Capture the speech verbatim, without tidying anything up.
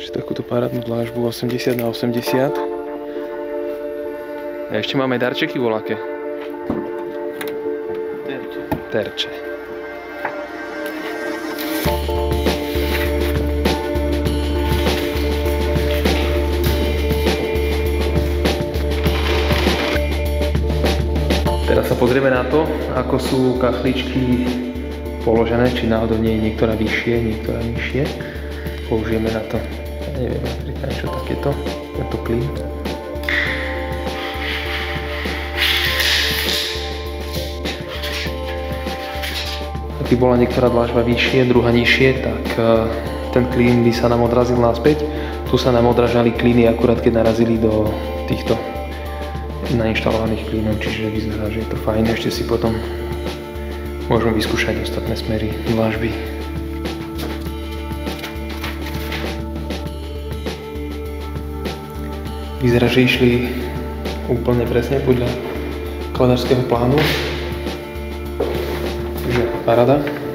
Máte takúto parádnu dlážbu osemdesiat na osemdesiat. A ešte máme darčeky voľaké. Terče. Terče. Teraz sa pozrieme na to, ako sú kachličky položené, či náhodou nie je niektorá vyššie, niektorá nižšie. Použijeme na to, ja neviem, napríklad niečo takéto, tento klín. Ak by bola niektorá dlážba vyššie, druhá nižšie, tak ten klín by sa nám odrazil naspäť. Tu sa nám odrážali klíny akurát keď narazili do týchto nainštalovaných klínov, čiže vyzerá, že je to fajn. Ešte si potom môžeme vyskúšať ostatné smery dlážby. Vyzerá, že išli úplne presne podľa kladárskeho plánu. Takže paráda.